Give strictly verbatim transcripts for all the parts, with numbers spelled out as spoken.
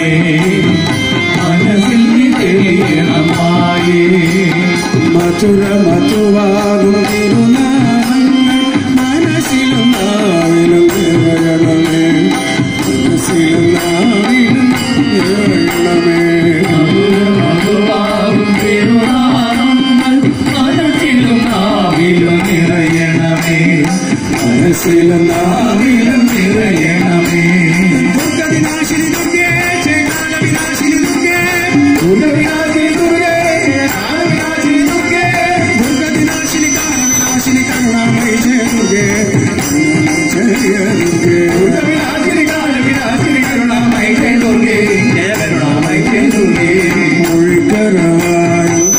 മനസ്സിൽ തെളിയണമായേ മധുര മധുവാകും തിരുനാമങ്ങൾ മനസ്സിലും നാവിലും നിറയണമേ മനസ്സിലും നാവിലും നിറയണമേ മധുര മധുവാകും തിരുനാമങ്ങൾ മനസ്സിലും നാവിലും നിറയണമേ മനസ്സിലും നാവിലും നിറയണമേ ദുർഗവിനാശിനി ദുർഗേ ജയകാലവിനാശിനി ദുർഗേ ദുർഗവിനാശിനി ദുർഗേ കാലവിനാശിനി ദുർഗേ ദുർഗവിനാശിനി കാലവിനാശിനി കരുണാമയി ജയ ദുർഗേ ജയ ദുർഗേ ദുർഗവിനാശിനി കാലവിനാശിനി കരുണാമയി ജയ ദുർഗേ ജയ കരുണാമയി ജയ ദുർഗേ ഒഴുകരവായി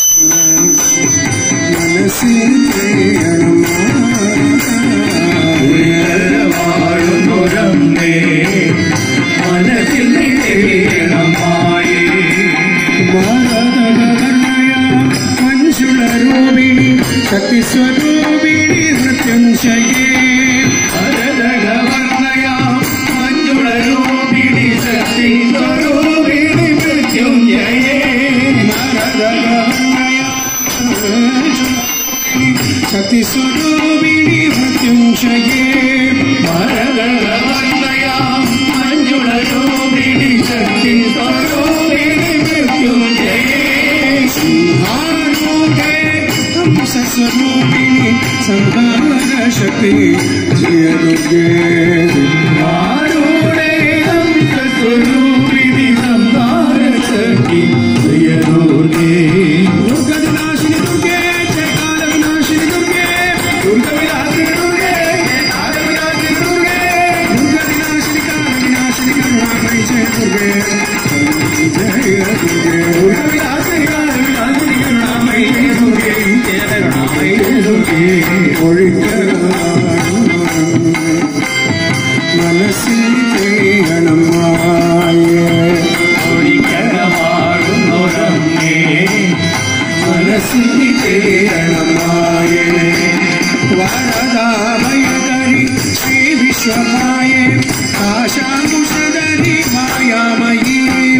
മനസ്സിൽ വാഴുന്നൊരമ്മേ മനസ്സിൽ തെളിയണമായേ ഭാരതവർണ്ണയ മഞ്ജുളരൂപിണി ശക്തിസ്വരൂപിണി മൃത്യുഞ്ജയേ ഭാരതവർണ്ണയ മഞ്ജുളരൂപിണി ശക്തിസ്വരൂപിണി മൃത്യുഞ്ജയേ ഭാരതവർണ്ണയ ശക്തിസ്വരൂപിണി മൃത്യുഞ്ജയേ ഭാരതവർണ്ണയ മഞ്ജുളരൂപിണി ശക്തിസ്വരൂപിണി മൃത്യുഞ്ജയേ സിംഹാരൂപേ ഹംസസ്വരൂപിണി സംഹാരശക്തി ജയ ദുർഗേ സിംഹാരൂഢേ ഹംസസ്വരൂപിണി സംഹാരശക്തി ജയ ദുർഗേ ദുർഗവിനാശിനി ദുർഗേ ജയകാലവിനാശിനി ദുർഗേ ദുർഗവിനാശിനി ദുർഗേ കാലവിനാശിനി ദുർഗേ ദുർഗവിനാശിനി കാലവിനാശിനി കരുണാമയി ജയ ദുർഗേ ജയ ദുർഗേ ദുർഗവിനാശിനി കാലവിനാശിനി കരുണാമയി ജയ ദുർഗേ ജയ കരുണാമയി ജയ ദുർഗേ ഒഴുകരവായി മനസ്സിൽ തെളിയണമായേ ഒഴുകരവാഴുന്നൊരമ്മേ മനസ്സിൽ തെളിയണമായേ വരദാഭയകരി ശ്രീ വിശ്വമായേ ആശാകുശധരി മായാമയീ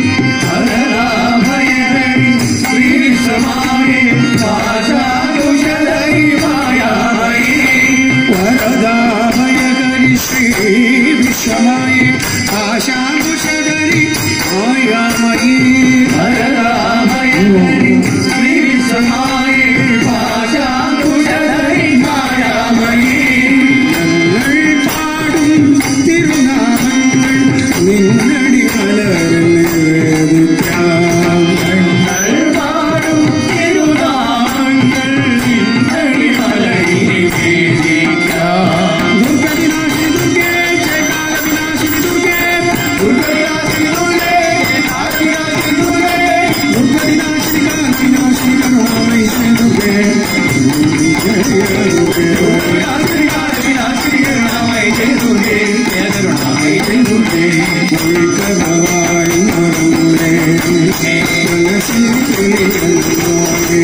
വരദാഭയകരി ശ്രീ വിശ്വമായേ ആശാകുശധരി മായാമയീ വരദാഭയകരി ശ്രീ വിശ്വമായേ ആശാകുശധരി മായാമയീ വരദാഭയകരി ശ്രീ വിശ്വമായേ ആശാകുശധരി മായാമയീ ഞങ്ങൾ പാടും തിരുനാമങ്ങൾ നിന്നടി മലരിൽ നിവേദിക്കാം ഞങ്ങൾ പാടും തിരുനാമങ്ങൾ നിന്നടി മലരിൽ നിവേദിക്കാം ദുർഗവിനാശിനി ദുർഗേ ജയകാലവിനാശിനി ദുർഗേ ദുർഗവിനാശിനി ദുർഗേ കാലവിനാശിനി ദുർഗേ ദുർഗവിനാശിനി കാലവിനാശിനി കരുണാമയി ജയ ദുർഗേ ജയ ദുർഗേ ദുർഗവിനാശിനി കാലവിനാശിനി കരുണാമയി ജയ ദുർഗേ ജയ കരുണാമയി ജയ ദുർഗേ ഒഴുകരവായി മറന്നേ മനസ്സിൽ തെളിയണമായേ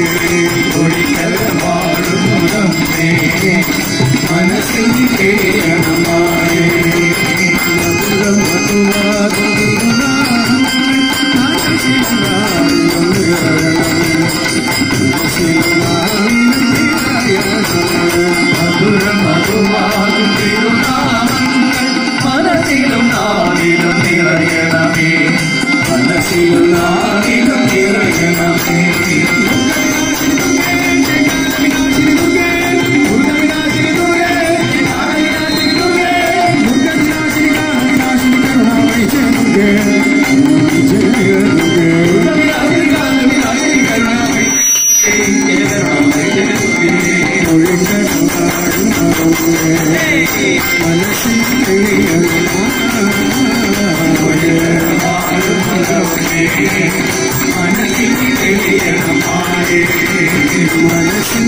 ഒഴുകരവാഴുന്നൊരമ്മേ മനസ്സിൽ തെളിയണമായേ മധുര മധുവാകും തിരുനാമങ്ങൾ മനസ്സിൽ നാവിലും നിറയണമേ മനസ്സിൽ നാവിലും നിറയണമേ മധുര മധുവാകും തിരുനാമങ്ങൾ മനസ്സിലും നാവിലും നിറയണമേ മനസ്സിലും നാവിലും നിറയണമേ ദുർഗവിനാശിനി ദുർഗേ ദുർഗവിനാശിനി ദുർഗേ കാലവിനാശിനി ദുർഗേ ദുർഗവിനാശിനി കാലവിനാശിനി കരുണാമയി ജയ ദുർഗേ ജയ ദുർഗേ ദുർഗവിനാശിനി കാലവിനാശിനി കരുണാമയി ജയ കരുണാമയി ജയ ദുർഗേ ഒഴുകരവായി മറന്നേ മനസ്സിൽ തെളിയണമായേ മനസ്സിൽ തെളിയണമായേ മനസ്സിൽ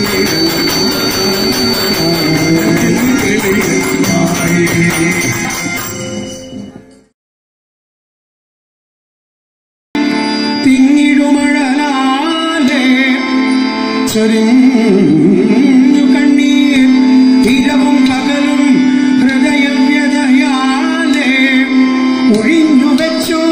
തെളിയണമായേ തിങ്ങിടുമഴലാലേ ചൊരിഞ്ഞു കണ്ണീർ ഇരവും പകലും ഹൃദയവ്യതയാലേ ഒഴിഞ്ഞു വെച്ചു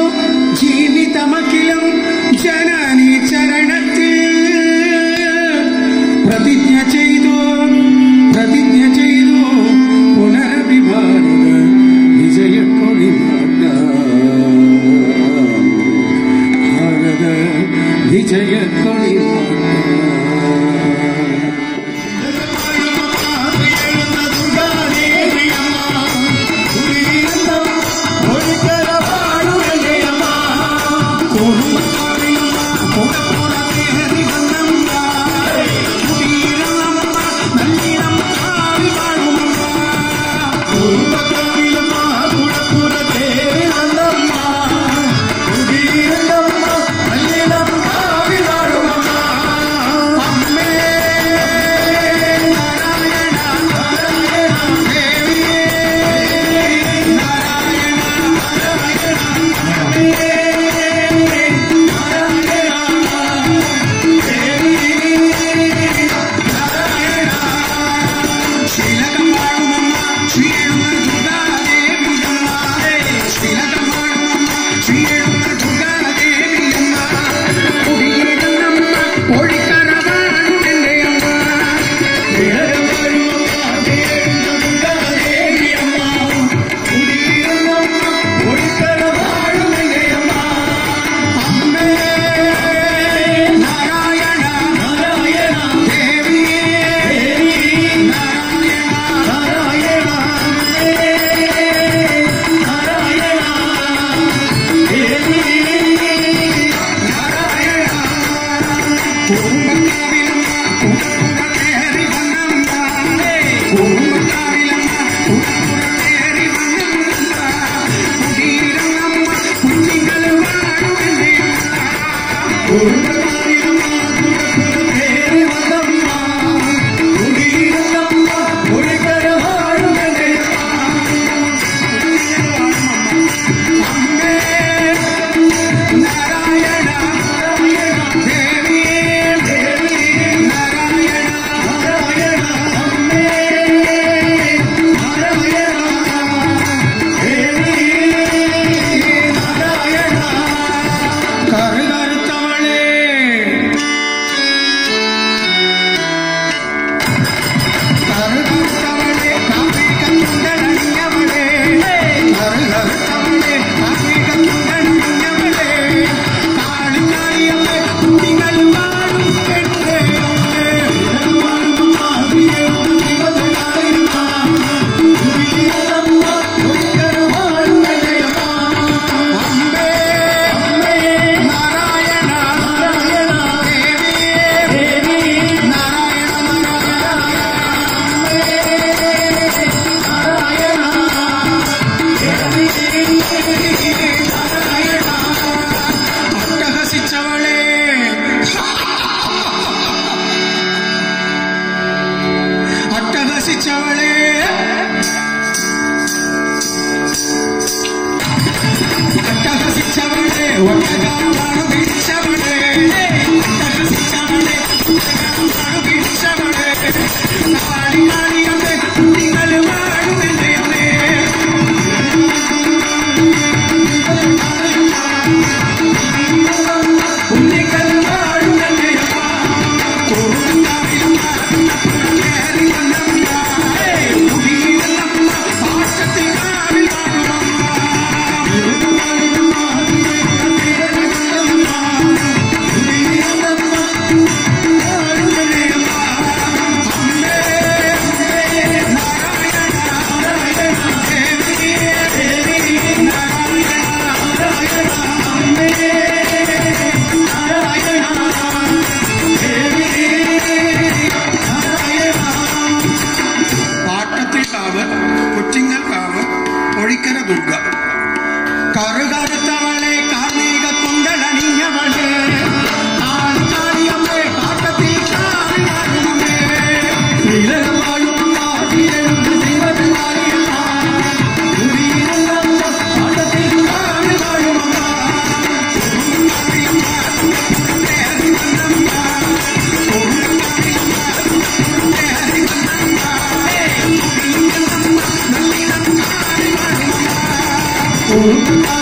ആ